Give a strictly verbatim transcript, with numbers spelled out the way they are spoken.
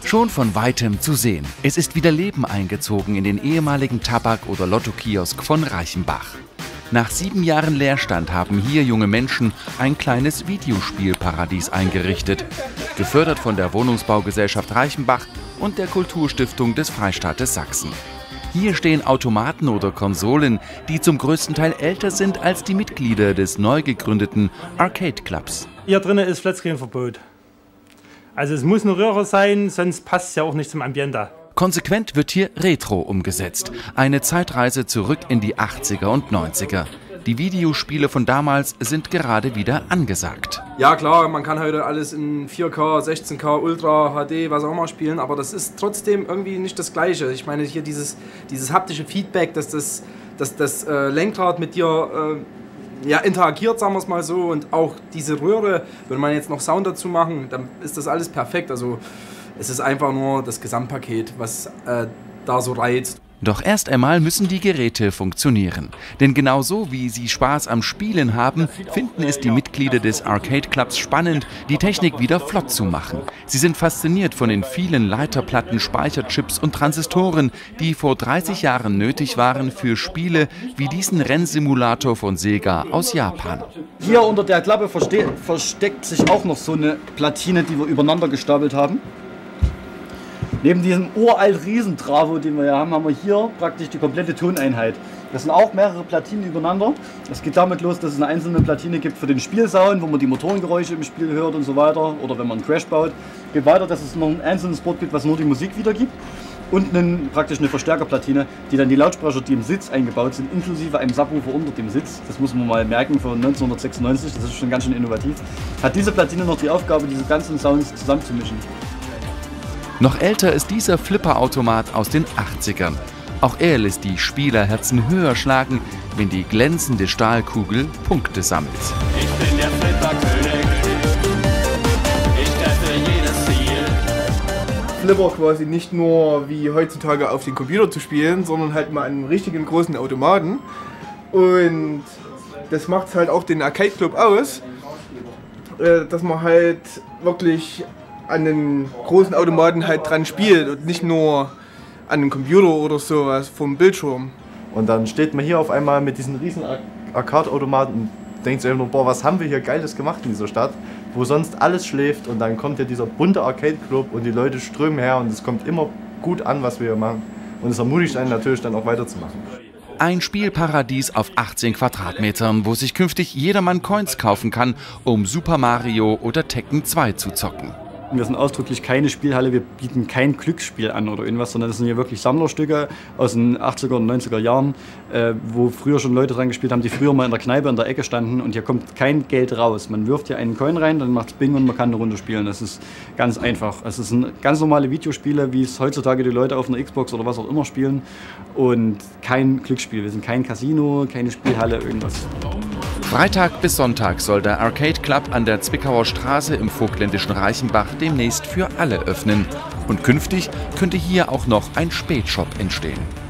Schon von Weitem zu sehen. Es ist wieder Leben eingezogen in den ehemaligen Tabak- oder Lottokiosk von Reichenbach. Nach sieben Jahren Leerstand haben hier junge Menschen ein kleines Videospielparadies eingerichtet, gefördert von der Wohnungsbaugesellschaft Reichenbach und der Kulturstiftung des Freistaates Sachsen. Hier stehen Automaten oder Konsolen, die zum größten Teil älter sind als die Mitglieder des neu gegründeten Arcade Clubs. Hier drinnen ist Flatscreen-Verbot. Also es muss eine Röhre sein, sonst passt es ja auch nicht zum Ambiente. Konsequent wird hier Retro umgesetzt. Eine Zeitreise zurück in die achtziger und neunziger. Die Videospiele von damals sind gerade wieder angesagt. Ja klar, man kann heute alles in vier K, sechzehn K, Ultra, H D, was auch immer spielen, aber das ist trotzdem irgendwie nicht das Gleiche. Ich meine hier dieses, dieses haptische Feedback, dass das, dass das äh, Lenkrad mit dir äh, ja, interagiert, sagen wir es mal so, und auch diese Röhre, würde man jetzt noch Sound dazu machen, dann ist das alles perfekt. Also es ist einfach nur das Gesamtpaket, was äh, da so reizt. Doch erst einmal müssen die Geräte funktionieren. Denn genauso wie sie Spaß am Spielen haben, finden es die Mitglieder des Arcade Clubs spannend, die Technik wieder flott zu machen. Sie sind fasziniert von den vielen Leiterplatten, Speicherchips und Transistoren, die vor dreißig Jahren nötig waren für Spiele wie diesen Rennsimulator von Sega aus Japan. Hier unter der Klappe versteckt sich auch noch so eine Platine, die wir übereinander gestapelt haben. Neben diesem uralt Riesentravo, den wir hier haben, haben wir hier praktisch die komplette Toneinheit. Das sind auch mehrere Platinen übereinander. Es geht damit los, dass es eine einzelne Platine gibt für den Spielsound, wo man die Motorengeräusche im Spiel hört und so weiter. Oder wenn man einen Crash baut. Geht weiter, dass es noch ein einzelnes Board gibt, was nur die Musik wiedergibt. Und einen, praktisch eine Verstärkerplatine, die dann die Lautsprecher, die im Sitz eingebaut sind, inklusive einem Subwoofer unter dem Sitz, das muss man mal merken, von neunzehnhundertsechsundneunzig, das ist schon ganz schön innovativ, hat diese Platine noch die Aufgabe, diese ganzen Sounds zusammenzumischen. Noch älter ist dieser Flipperautomat aus den achtzigern. Auch er lässt die Spielerherzen höher schlagen, wenn die glänzende Stahlkugel Punkte sammelt. Ich bin der Flipperkönig. Ich treffe jedes Ziel. Flipper quasi nicht nur wie heutzutage auf den Computer zu spielen, sondern halt mal einen richtigen großen Automaten. Und das macht halt auch den Arcade Club aus, dass man halt wirklich an den großen Automaten halt dran spielt und nicht nur an den Computer oder sowas vom Bildschirm. Und dann steht man hier auf einmal mit diesen riesen Arcade-Automaten und denkt sich einfach nur, boah, was haben wir hier Geiles gemacht in dieser Stadt, wo sonst alles schläft, und dann kommt hier dieser bunte Arcade-Club und die Leute strömen her und es kommt immer gut an, was wir hier machen, und es ermutigt einen natürlich dann auch weiterzumachen. Ein Spielparadies auf achtzehn Quadratmetern, wo sich künftig jedermann Coins kaufen kann, um Super Mario oder Tekken zwei zu zocken. Wir sind ausdrücklich keine Spielhalle, wir bieten kein Glücksspiel an oder irgendwas, sondern das sind hier wirklich Sammlerstücke aus den achtziger und neunziger Jahren, äh, wo früher schon Leute dran gespielt haben, die früher mal in der Kneipe in der Ecke standen, und hier kommt kein Geld raus. Man wirft hier einen Coin rein, dann macht es Bing und man kann eine Runde spielen. Das ist ganz einfach. Es sind ganz normale Videospiele, wie es heutzutage die Leute auf einer Xbox oder was auch immer spielen, und kein Glücksspiel. Wir sind kein Casino, keine Spielhalle, irgendwas. Freitag bis Sonntag soll der Arcade Club an der Zwickauer Straße im vogtländischen Reichenbach demnächst für alle öffnen. Und künftig könnte hier auch noch ein Spätshop entstehen.